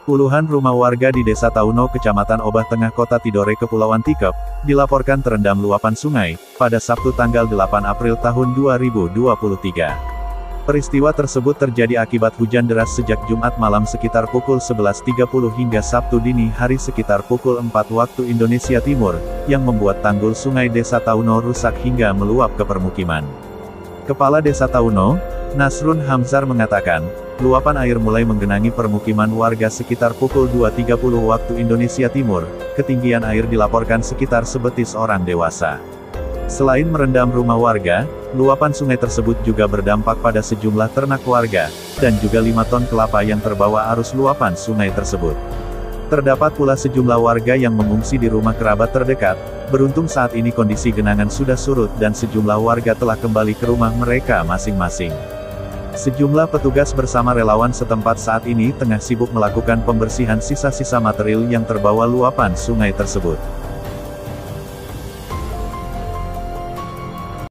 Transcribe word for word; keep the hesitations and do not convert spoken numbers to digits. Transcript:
Puluhan rumah warga di Desa Tauno, Kecamatan Obah Tengah, Kota Tidore, Kepulauan Tikep, dilaporkan terendam luapan sungai, pada Sabtu tanggal delapan April tahun dua ribu dua puluh tiga. Peristiwa tersebut terjadi akibat hujan deras sejak Jumat malam sekitar pukul sebelas tiga puluh hingga Sabtu dini hari sekitar pukul empat waktu Indonesia Timur, yang membuat tanggul sungai Desa Tauno rusak hingga meluap ke permukiman. Kepala Desa Tauno, Nasrun Hamzar mengatakan, luapan air mulai menggenangi permukiman warga sekitar pukul dua tiga puluh waktu Indonesia Timur, ketinggian air dilaporkan sekitar sebetis orang dewasa. Selain merendam rumah warga, luapan sungai tersebut juga berdampak pada sejumlah ternak warga, dan juga lima ton kelapa yang terbawa arus luapan sungai tersebut. Terdapat pula sejumlah warga yang mengungsi di rumah kerabat terdekat. Beruntung saat ini kondisi genangan sudah surut dan sejumlah warga telah kembali ke rumah mereka masing-masing. Sejumlah petugas bersama relawan setempat saat ini tengah sibuk melakukan pembersihan sisa-sisa material yang terbawa luapan sungai tersebut.